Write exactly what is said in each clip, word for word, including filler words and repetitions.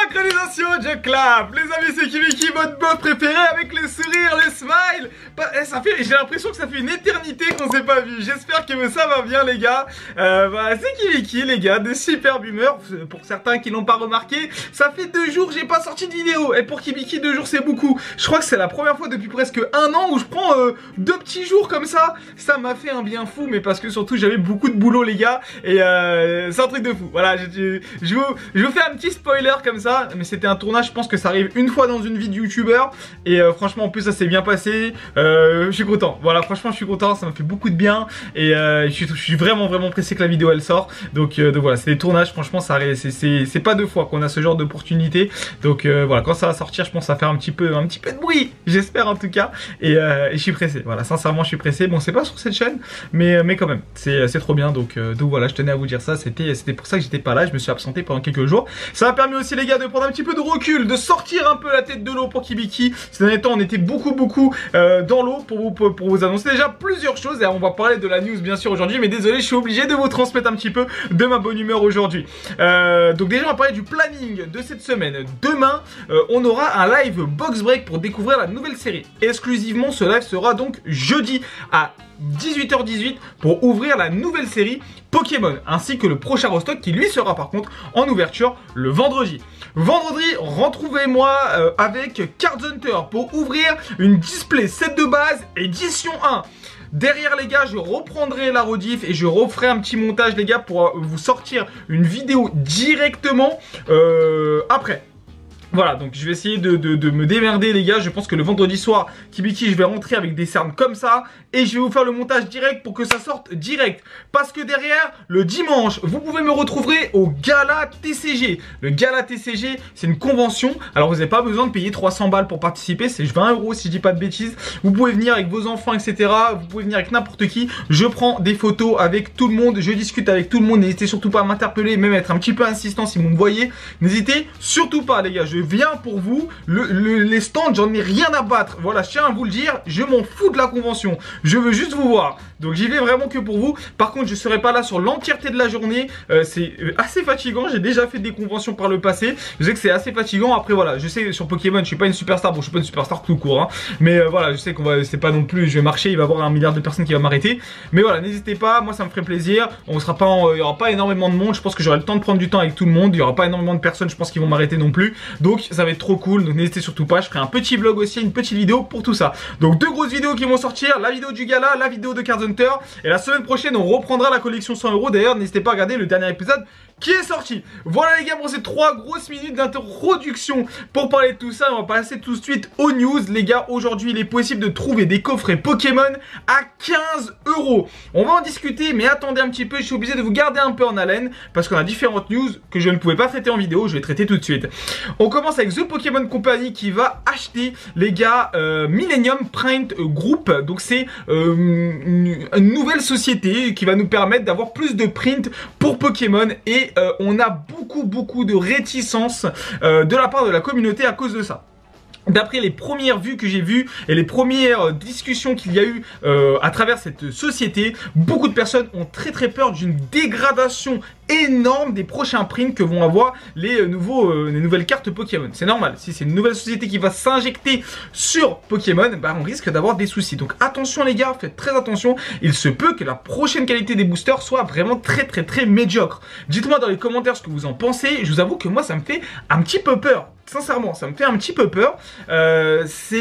Synchronisation, je clap. Les amis, c'est Kibiki, votre boss préféré avec les sourires, les smiles. Eh, ça fait, j'ai l'impression que ça fait une éternité qu'on s'est pas vu. J'espère que ça va bien, les gars. Euh, bah, c'est Kibiki, les gars, de superbes humeurs. Pour certains qui l'ont pas remarqué, ça fait deux jours que j'ai pas sorti de vidéo. Et pour Kibiki, deux jours, c'est beaucoup. Je crois que c'est la première fois depuis presque un an où je prends euh, deux petits jours comme ça. Ça m'a fait un bien fou, mais parce que surtout j'avais beaucoup de boulot, les gars. Et euh, c'est un truc de fou. Voilà, je, je, je, vous, je vous fais un petit spoiler comme ça. Mais c'était un tournage, je pense que ça arrive une fois dans une vie de youtubeur. Et euh, franchement, en plus, ça s'est bien passé. Euh, je suis content. Voilà, franchement, je suis content. Ça m'a fait beaucoup de bien. Et euh, je, suis, je suis vraiment, vraiment pressé que la vidéo elle sort. Donc, euh, donc voilà, c'est des tournages. Franchement, ça c'est pas deux fois qu'on a ce genre d'opportunité. Donc euh, voilà, quand ça va sortir, je pense que ça va faire un petit peu, un petit peu de bruit. J'espère en tout cas. Et, euh, et je suis pressé. Voilà, sincèrement, je suis pressé. Bon, c'est pas sur cette chaîne, mais, mais quand même, c'est trop bien. Donc, euh, donc voilà, je tenais à vous dire ça. C'était pour ça que j'étais pas là. Je me suis absenté pendant quelques jours. Ça m'a permis aussi, les gars, de prendre un petit peu de recul, de sortir un peu la tête de l'eau pour Kibiki. Ces derniers temps, on était beaucoup, beaucoup euh, dans l'eau pour vous, pour, pour vous annoncer déjà plusieurs choses. Et on va parler de la news, bien sûr, aujourd'hui. Mais désolé, je suis obligé de vous transmettre un petit peu de ma bonne humeur aujourd'hui. Euh, donc déjà, on va parler du planning de cette semaine. Demain, euh, on aura un live box break pour découvrir la nouvelle série. Exclusivement, ce live sera donc jeudi à dix-huit heures dix-huit pour ouvrir la nouvelle série Pokémon, ainsi que le prochain restock qui lui sera par contre en ouverture le vendredi. Vendredi, retrouvez-moi euh, avec Card Hunter pour ouvrir une display set de base édition un. Derrière, les gars, je reprendrai la rediff et je referai un petit montage, les gars, pour vous sortir une vidéo directement euh, après. Voilà, donc je vais essayer de, de, de me démerder, les gars. Je pense que le vendredi soir, Kibiki, je vais rentrer avec des cernes comme ça. Et je vais vous faire le montage direct pour que ça sorte direct. Parce que derrière, le dimanche, vous pouvez me retrouver au Gala T C G. Le Gala T C G, c'est une convention. Alors, vous n'avez pas besoin de payer trois cents balles pour participer. C'est vingt euros si je dis pas de bêtises. Vous pouvez venir avec vos enfants, et cetera. Vous pouvez venir avec n'importe qui. Je prends des photos avec tout le monde. Je discute avec tout le monde. N'hésitez surtout pas à m'interpeller, même être un petit peu insistant si vous me voyez. N'hésitez surtout pas, les gars. Je viens pour vous. Le, le, les stands, j'en ai rien à battre. Voilà, je tiens à vous le dire. Je m'en fous de la convention. Je veux juste vous voir. Donc j'y vais vraiment que pour vous. Par contre, je serai pas là sur l'entièreté de la journée. Euh, c'est assez fatigant. J'ai déjà fait des conventions par le passé. Je sais que c'est assez fatigant. Après voilà, je sais sur Pokémon, je suis pas une superstar. Bon, je suis pas une superstar tout court. Hein. Mais euh, voilà, je sais qu'on va, c'est pas non plus. Je vais marcher, il va y avoir un milliard de personnes qui va m'arrêter. Mais voilà, n'hésitez pas. Moi, ça me ferait plaisir. On sera pas, en, il y aura pas énormément de monde. Je pense que j'aurai le temps de prendre du temps avec tout le monde. Il y aura pas énormément de personnes. Je pense qu'ils vont m'arrêter non plus. Donc ça va être trop cool. Donc n'hésitez surtout pas. Je ferai un petit vlog aussi, une petite vidéo pour tout ça. Donc deux grosses vidéos qui vont sortir. La vidéo du gala, la vidéo de Card Hunter. Et la semaine prochaine, on reprendra la collection cent euros. D'ailleurs, n'hésitez pas à regarder le dernier épisode qui est sorti. Voilà les gars pour ces trois grosses minutes d'introduction pour parler de tout ça. On va passer tout de suite aux news. Les gars, aujourd'hui il est possible de trouver des coffrets Pokémon à quinze euros. On va en discuter, mais attendez un petit peu. Je suis obligé de vous garder un peu en haleine parce qu'on a différentes news que je ne pouvais pas traiter en vidéo. Je vais traiter tout de suite. On commence avec The Pokémon Company qui va acheter, les gars, euh, Millennium Print Group. Donc c'est euh, une, une nouvelle société qui va nous permettre d'avoir plus de print pour Pokémon. Et Euh, on a beaucoup beaucoup de réticence euh, de la part de la communauté à cause de ça. D'après les premières vues que j'ai vues et les premières discussions qu'il y a eu euh, à travers cette société, beaucoup de personnes ont très très peur d'une dégradation énorme des prochains prints que vont avoir les, nouveaux, euh, les nouvelles cartes Pokémon. C'est normal, si c'est une nouvelle société qui va s'injecter sur Pokémon, bah on risque d'avoir des soucis. Donc attention les gars, faites très attention. Il se peut que la prochaine qualité des boosters soit vraiment très très très médiocre. Dites-moi dans les commentaires ce que vous en pensez. Je vous avoue que moi ça me fait un petit peu peur. Sincèrement, ça me fait un petit peu peur. Euh,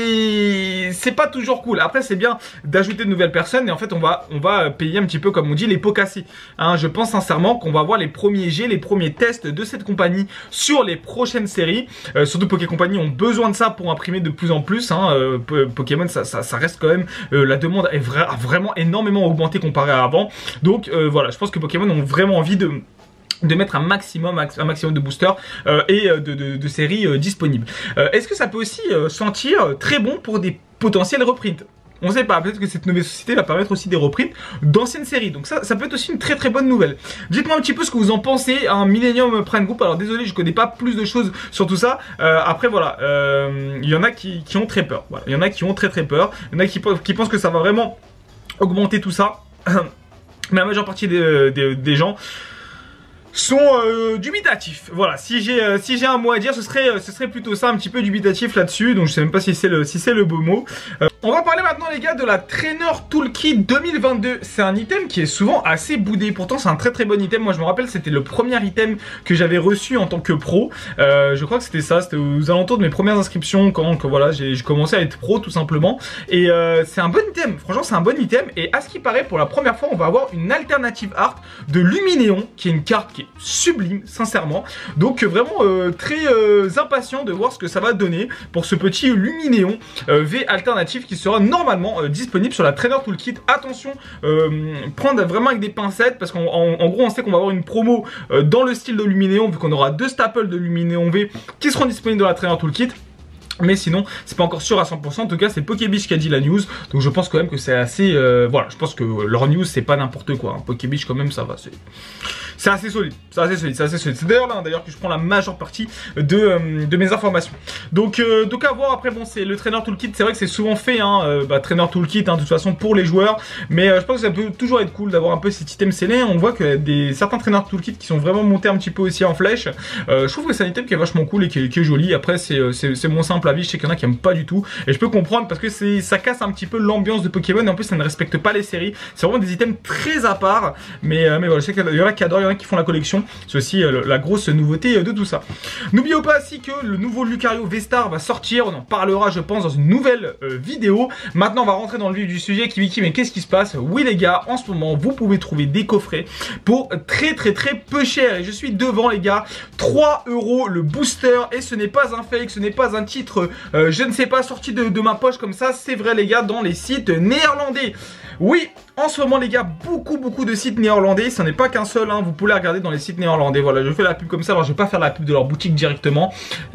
c'est c'est pas toujours cool. Après, c'est bien d'ajouter de nouvelles personnes et en fait, on va on va payer un petit peu comme on dit les pots cassés. Hein, je pense sincèrement qu'on va avoir les premiers jets, les premiers tests de cette compagnie sur les prochaines séries. Euh, surtout Poké Company ont besoin de ça pour imprimer de plus en plus. Hein. Euh, Pokémon, ça, ça ça reste quand même euh, la demande est vra a vraiment énormément augmenté comparé à avant. Donc euh, voilà, je pense que Pokémon ont vraiment envie de de mettre un maximum, un maximum de boosters euh, et de, de, de séries euh, disponibles. Euh, Est-ce que ça peut aussi euh, sentir très bon pour des potentiels reprints? On ne sait pas, peut-être que cette nouvelle société va permettre aussi des reprints d'anciennes séries. Donc ça, ça peut être aussi une très très bonne nouvelle. Dites-moi un petit peu ce que vous en pensez. Un Millennium Prime Group, alors désolé, je connais pas plus de choses sur tout ça. Euh, après voilà, il euh, y en a qui, qui ont très peur. Voilà. Il y en a qui ont très très peur. Il y en a qui, qui pensent que ça va vraiment augmenter tout ça. Mais la majeure partie des, des, des gens sont euh, dubitatifs. Voilà, si j'ai euh, si j'ai un mot à dire, ce serait euh, ce serait plutôt ça, un petit peu dubitatif là-dessus. Donc je sais même pas si c'est le si c'est le beau mot. Euh, on va parler maintenant les gars de la Trainer Toolkit deux mille vingt-deux. C'est un item qui est souvent assez boudé. Pourtant c'est un très très bon item. Moi je me rappelle c'était le premier item que j'avais reçu en tant que pro. Euh, je crois que c'était ça. C'était aux alentours de mes premières inscriptions quand, quand voilà j'ai commencé à être pro tout simplement. Et euh, c'est un bon item. Franchement c'est un bon item. Et à ce qui paraît pour la première fois on va avoir une alternative art de Luminéon qui est une carte qui est sublime sincèrement. Donc euh, vraiment euh, très euh, impatient de voir ce que ça va donner pour ce petit Luminéon euh, V alternatif qui sera normalement euh, disponible sur la Trainer Toolkit. Attention, euh, prendre vraiment avec des pincettes parce qu'en en, en gros on sait qu'on va avoir une promo euh, dans le style de Luminéon vu qu'on aura deux staples de Luminéon V qui seront disponibles dans la Trainer Toolkit. Mais sinon, c'est pas encore sûr à cent pour cent. En tout cas, c'est Pokébish qui a dit la news. Donc je pense quand même que c'est assez... Euh, voilà, je pense que leur news, c'est pas n'importe quoi. Hein. Pokébish, quand même, ça va. C'est assez solide. C'est assez solide. C'est assez solide. C'est d'ailleurs là, d'ailleurs, que je prends la majeure partie de, euh, de mes informations. Donc, euh, donc à voir. Après, bon, c'est le Trainer Toolkit. C'est vrai que c'est souvent fait. Hein, euh, bah, Trainer Toolkit, hein, de toute façon, pour les joueurs. Mais euh, je pense que ça peut toujours être cool d'avoir un peu cet item scellé. On voit qu'il y a des, certains Trainer Toolkit qui sont vraiment montés un petit peu aussi en flèche. Euh, je trouve que c'est un item qui est vachement cool et qui est, qui est joli. Après, c'est mon simple avis, je sais qu'il y en a qui aiment pas du tout et je peux comprendre parce que c'est ça casse un petit peu l'ambiance de Pokémon et en plus ça ne respecte pas les séries. C'est vraiment des items très à part, mais, euh, mais voilà, je sais qu'il y en a qui adorent, il y en a qui font la collection. C'est aussi euh, la grosse nouveauté de tout ça. N'oubliez pas aussi que le nouveau Lucario V-Star va sortir, on en parlera je pense dans une nouvelle euh, vidéo. Maintenant on va rentrer dans le vif du sujet. Kibiki, mais qu'est-ce qui se passe? Oui les gars, en ce moment vous pouvez trouver des coffrets pour très très très peu cher et je suis devant les gars, trois euros le booster et ce n'est pas un fake, ce n'est pas un titre Euh, je ne sais pas, sorti de, de ma poche comme ça, c'est vrai les gars, dans les sites néerlandais. Oui, en ce moment les gars, beaucoup beaucoup de sites néerlandais, ce n'est pas qu'un seul, hein, vous pouvez regarder dans les sites néerlandais. Voilà, je fais la pub comme ça, alors je vais pas faire la pub de leur boutique directement.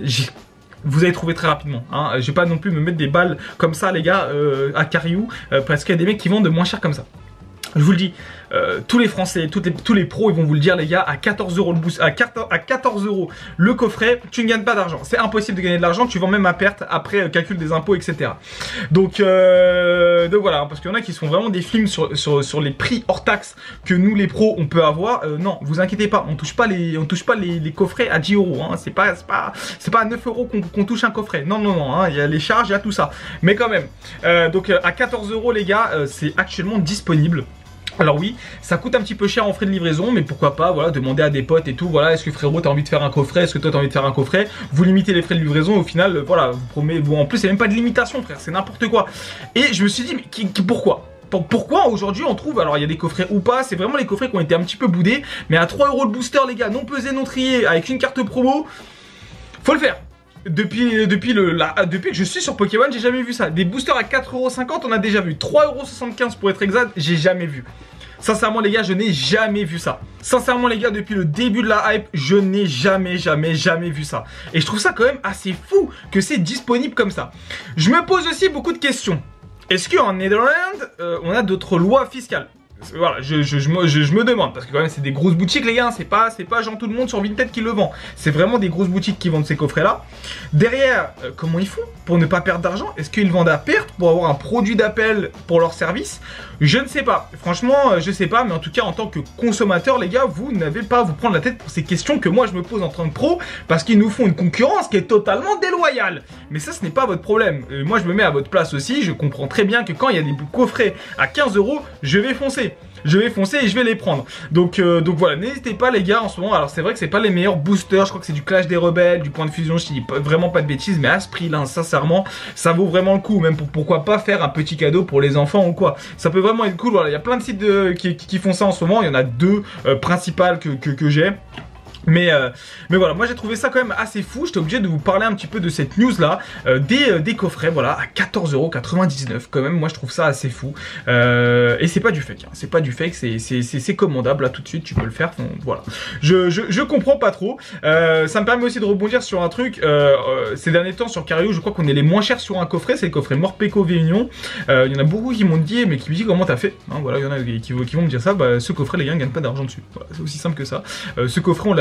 Vous allez trouver très rapidement, hein. Je vais pas non plus me mettre des balles comme ça les gars, euh, à Cariou, euh, parce qu'il y a des mecs qui vendent moins cher comme ça. Je vous le dis, euh, tous les Français, tous les, tous les pros, ils vont vous le dire les gars, à quatorze euros le boost, à quatorze euros le coffret, tu ne gagnes pas d'argent. C'est impossible de gagner de l'argent, tu vends même à perte après euh, calcul des impôts, et cetera. Donc, euh, donc voilà, parce qu'il y en a qui se font vraiment des films sur, sur, sur les prix hors taxe que nous les pros on peut avoir. Euh, non, vous inquiétez pas, on touche pas les, on touche pas les, les coffrets à dix euros. Hein. C'est pas, c'est pas, c'est pas à neuf euros qu'on qu'on touche un coffret. Non, non, non, hein. Il y a les charges, il y a tout ça. Mais quand même, euh, donc euh, à quatorze euros les gars, euh, c'est actuellement disponible. Alors oui, ça coûte un petit peu cher en frais de livraison, mais pourquoi pas, voilà, demander à des potes et tout, voilà, est-ce que frérot t'as envie de faire un coffret, est-ce que toi t'as envie de faire un coffret, vous limitez les frais de livraison, au final, euh, voilà, vous promettez, vous, en plus c'est même pas de limitation frère, c'est n'importe quoi. Et je me suis dit, mais qui, qui, pourquoi Pourquoi aujourd'hui on trouve, alors il y a des coffrets ou pas, c'est vraiment les coffrets qui ont été un petit peu boudés, mais à trois euros le booster les gars, non pesé, non trié, avec une carte promo, faut le faire. Depuis, depuis, le, la, depuis que je suis sur Pokémon, j'ai jamais vu ça. Des boosters à quatre euros cinquante, on a déjà vu. trois euros soixante-quinze pour être exact, j'ai jamais vu. Sincèrement les gars, je n'ai jamais vu ça. Sincèrement les gars, depuis le début de la hype, je n'ai jamais, jamais, jamais vu ça. Et je trouve ça quand même assez fou que c'est disponible comme ça. Je me pose aussi beaucoup de questions. Est-ce qu'en Netherlands, euh, on a d'autres lois fiscales ? Voilà, je, je, je, me, je, je me demande, parce que quand même c'est des grosses boutiques les gars, hein, c'est pas, c'est pas genre tout le monde sur Vinted qui le vend, c'est vraiment des grosses boutiques qui vendent ces coffrets là. Derrière, euh, comment ils font pour ne pas perdre d'argent? Est-ce qu'ils vendent à perte pour avoir un produit d'appel pour leur service? Je ne sais pas, franchement je sais pas, mais en tout cas en tant que consommateur les gars, vous n'avez pas à vous prendre la tête pour ces questions que moi je me pose en tant que pro, parce qu'ils nous font une concurrence qui est totalement déloyale. Mais ça ce n'est pas votre problème, euh, moi je me mets à votre place aussi, je comprends très bien que quand il y a des coffrets à quinze euros, je vais foncer. Je vais foncer et je vais les prendre. Donc, euh, donc voilà, n'hésitez pas les gars en ce moment. Alors c'est vrai que c'est pas les meilleurs boosters. Je crois que c'est du Clash des Rebelles, du Point de Fusion. Je dis vraiment pas de bêtises, mais à ce prix là, sincèrement, ça vaut vraiment le coup. Même pour pourquoi pas faire un petit cadeau pour les enfants ou quoi. Ça peut vraiment être cool. Voilà, il y a plein de sites de, qui, qui font ça en ce moment. Il y en a deux euh, principales que, que, que j'ai. Mais, euh, mais voilà, moi j'ai trouvé ça quand même assez fou. J'étais obligé de vous parler un petit peu de cette news là, euh, des, euh, des coffrets, voilà, à quatorze euros quatre-vingt-dix-neuf. Quand même, moi je trouve ça assez fou. euh, Et c'est pas du fake, hein. C'est pas du fake, c'est commandable là tout de suite, tu peux le faire. Donc, voilà, je, je, je comprends pas trop. euh, Ça me permet aussi de rebondir sur un truc. euh, euh, Ces derniers temps sur Cariou, je crois qu'on est les moins chers sur un coffret. C'est le coffret Morpeko Réunion. euh, Il y en a beaucoup qui m'ont dit, mais qui me disent comment t'as fait, hein. Voilà, il y en a qui, qui vont me dire ça. Bah, ce coffret les gars ne gagnent pas d'argent dessus, voilà, c'est aussi simple que ça. euh, Ce coffret on l'a mis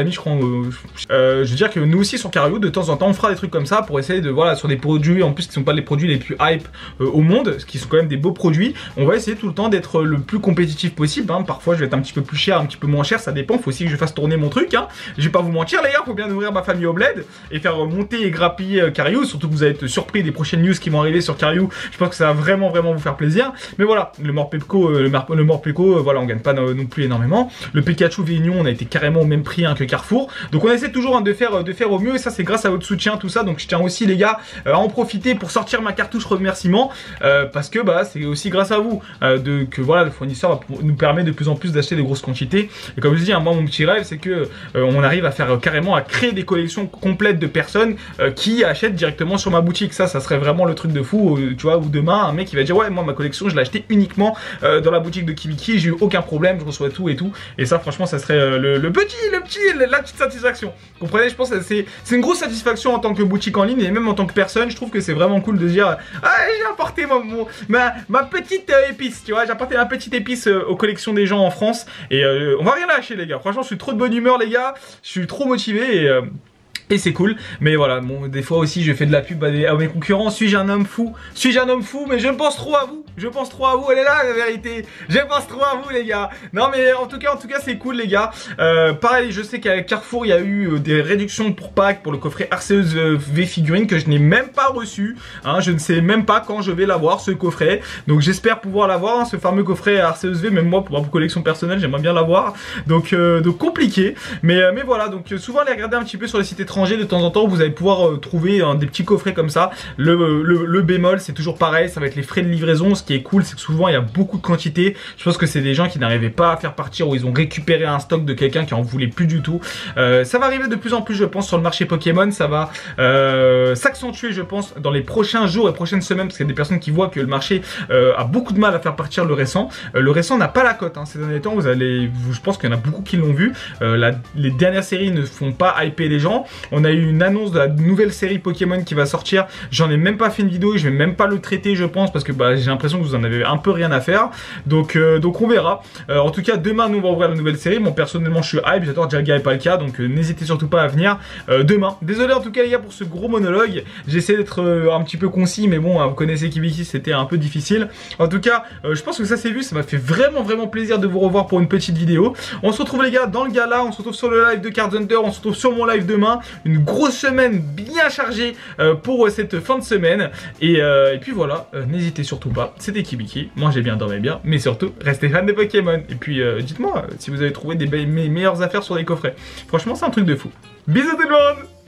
Konami, je crois. Euh, euh, je veux dire que nous aussi sur Cario, de temps en temps, on fera des trucs comme ça pour essayer de, voilà, sur des produits, en plus qui sont pas les produits les plus hype euh, au monde, ce qui sont quand même des beaux produits, on va essayer tout le temps d'être le plus compétitif possible. Hein. Parfois, je vais être un petit peu plus cher, un petit peu moins cher, ça dépend. Faut aussi que je fasse tourner mon truc. Hein. Je vais pas vous mentir, les gars, faut bien ouvrir ma famille au bled et faire monter et grappiller euh, Cario. Surtout que vous allez être surpris des prochaines news qui vont arriver sur Cario. Je pense que ça va vraiment, vraiment vous faire plaisir. Mais voilà, le Morpeko, euh, le, le Morpeko, euh, voilà, on gagne pas no, non plus énormément. Le Pikachu Véunion, on a été carrément au même prix hein, que Carrefour. Donc on essaie toujours hein, de faire, de faire au mieux. Et ça, c'est grâce à votre soutien, tout ça. Donc je tiens aussi, les gars, euh, à en profiter pour sortir ma cartouche remerciement euh, parce que bah c'est aussi grâce à vous euh, de, que voilà le fournisseur va nous permet de plus en plus d'acheter de grosses quantités. Et comme je dis, hein, moi mon petit rêve c'est que euh, on arrive à faire euh, carrément à créer des collections complètes de personnes euh, qui achètent directement sur ma boutique. Ça, ça serait vraiment le truc de fou, euh, tu vois. Ou demain un mec qui va dire ouais moi ma collection je l'ai acheté uniquement euh, dans la boutique de Kibiki, j'ai eu aucun problème, je reçois tout et tout. Et ça franchement ça serait euh, le, le petit, le petit, la petite satisfaction. Vous comprenez, je pense que c'est c'est une grosse satisfaction en tant que boutique en ligne et même en tant que personne. Je trouve que c'est vraiment cool de dire ah j'ai apporté mon, mon, ma, ma petite euh, épice, tu vois, j'ai apporté ma petite épice euh, aux collections des gens en France et euh, on va rien lâcher les gars. Franchement je suis trop de bonne humeur les gars, je suis trop motivé et euh, Et c'est cool, mais voilà, bon, des fois aussi je fais de la pub à, des, à mes concurrents. Suis-je un homme fou? Suis-je un homme fou? Mais je pense trop à vous, je pense trop à vous, elle est là la vérité. Je pense trop à vous les gars. Non mais en tout cas, en tout cas c'est cool les gars. Euh, pareil, je sais qu'à Carrefour il y a eu euh, des réductions pour Pâques pour le coffret Arceus V figurine que je n'ai même pas reçu. Hein, je ne sais même pas quand je vais l'avoir ce coffret. Donc j'espère pouvoir l'avoir, hein, ce fameux coffret Arceus V. Même moi pour ma collection personnelle j'aimerais bien l'avoir. Donc, euh, donc compliqué. Mais, euh, mais voilà, donc euh, souvent les regarder un petit peu sur les sites étrangers. De temps en temps vous allez pouvoir euh, trouver hein, des petits coffrets comme ça. Le, le, le bémol c'est toujours pareil, ça va être les frais de livraison. Ce qui est cool c'est que souvent il y a beaucoup de quantité. Je pense que c'est des gens qui n'arrivaient pas à faire partir ou ils ont récupéré un stock de quelqu'un qui en voulait plus du tout. euh, Ça va arriver de plus en plus je pense sur le marché Pokémon. Ça va euh, s'accentuer je pense dans les prochains jours et prochaines semaines parce qu'il y a des personnes qui voient que le marché euh, a beaucoup de mal à faire partir le récent. euh, Le récent n'a pas la cote hein. Ces derniers temps vous allez, vous, je pense qu'il y en a beaucoup qui l'ont vu. euh, la, Les dernières séries ne font pas hyper les gens. On a eu une annonce de la nouvelle série Pokémon qui va sortir. J'en ai même pas fait une vidéo et je vais même pas le traiter je pense parce que bah, j'ai l'impression que vous en avez un peu rien à faire. Donc, euh, donc on verra. Euh, en tout cas demain nous on va ouvrir la nouvelle série. Moi personnellement je suis hype, j'adore Jaga et Palkia. Donc euh, n'hésitez surtout pas à venir euh, demain. Désolé en tout cas les gars pour ce gros monologue. J'essaie d'être euh, un petit peu concis mais bon hein, vous connaissez Kibiki, c'était un peu difficile. En tout cas euh, je pense que ça s'est vu. Ça m'a fait vraiment vraiment plaisir de vous revoir pour une petite vidéo. On se retrouve les gars dans le gala. On se retrouve sur le live de Card Hunter. On se retrouve sur mon live demain. Une grosse semaine bien chargée euh, pour euh, cette fin de semaine et, euh, et puis voilà, euh, n'hésitez surtout pas, c'était Kibiki, moi j'ai bien dormi bien, mais surtout restez fans de Pokémon et puis euh, dites-moi euh, si vous avez trouvé des me meilleures affaires sur les coffrets, franchement c'est un truc de fou. Bisous tout le monde.